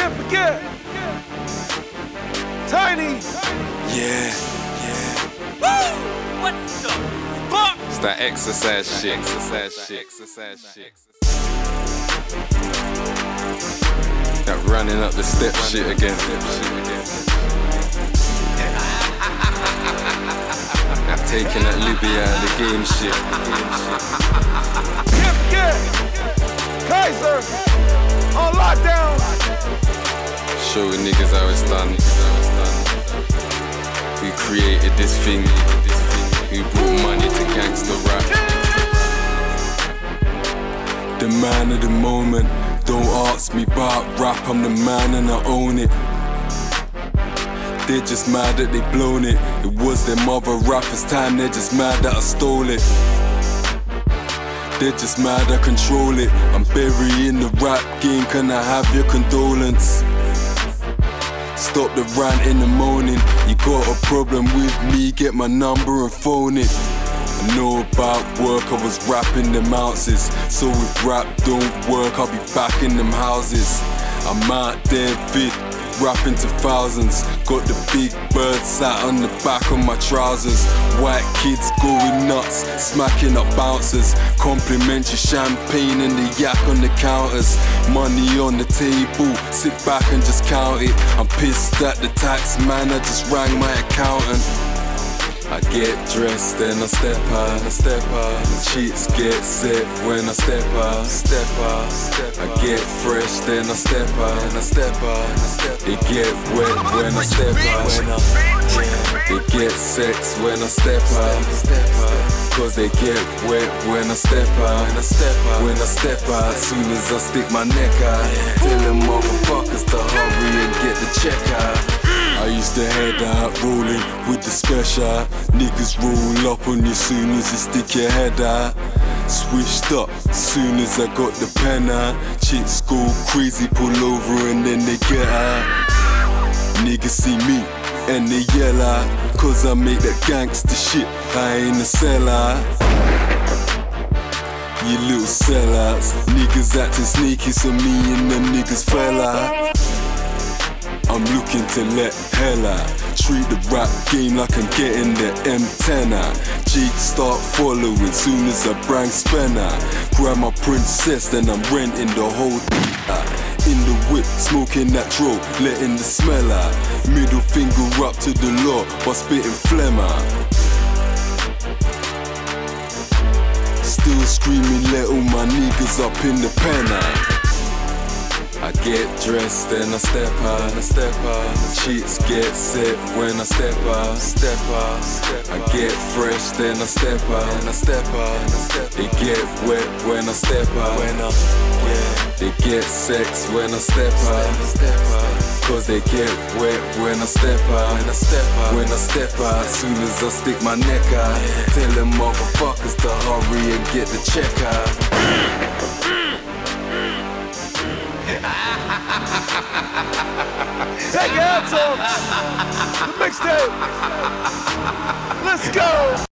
Can't forget. Tiny. Yeah. Woo! What the fuck? It's that exercise shit. That running up the step shit again. That taking that Libby out of the game shit. Can't forget. Kaiser. On lockdown. Showing niggas how it's done. Who created this thing? Who brought money to gangster rap? The man of the moment. Don't ask me about rap, I'm the man and I own it. They're just mad that they blown it. It was them other rappers' time, they're just mad that I stole it. They're just mad I control it. I'm burying the rap game, can I have your condolence? Stop the rant in the morning. You got a problem with me, get my number and phone it. I know about work, I was rapping them ounces. So if rap don't work, I'll be back in them houses. I'm out there vid, rapping to thousands. Got the big bird sat on the back of my trousers. White kids going nuts, smacking up bouncers. Complimentary champagne and the yak on the counters. Money on the table, sit back and just count it. I'm pissed at the tax man, I just rang my accountant. I get dressed and I step out. The cheats get set when I step out. I get fresh then I step out. They get wet when I step out. They get sex when I step out. Cause they get wet when I step out. When I step out, soon as I stick my neck out. Tell them motherfuckers to hurry and get the check out. I used to head out rolling with the special. Niggas roll up on you soon as you stick your head out. Switched up soon as I got the pen out. Chicks go crazy, pull over and then they get out. Niggas see me and they yell out. Cause I make that gangster shit, I ain't a sellout. You little sellouts. Niggas acting sneaky so me and them niggas fell out. I'm looking to let hell out. Treat the rap game like I'm getting the M10 out. Cheeks start following soon as I brang spanner. Grab my princess then I'm renting the whole out. In the whip, smoking that draw, letting the smell out. Middle finger up to the law while spitting phlegm out. Still screaming, let all my niggas up in the pen out. I get dressed and I step out. Cheats get set when I step out. I get fresh then I step out. They get wet when I step out. They get sex when I step out. Cause they get wet when I step out. When I step out, soon as I stick my neck out. Tell them motherfuckers to hurry and get the check out. Take your hands off. The mixtape. Let's go.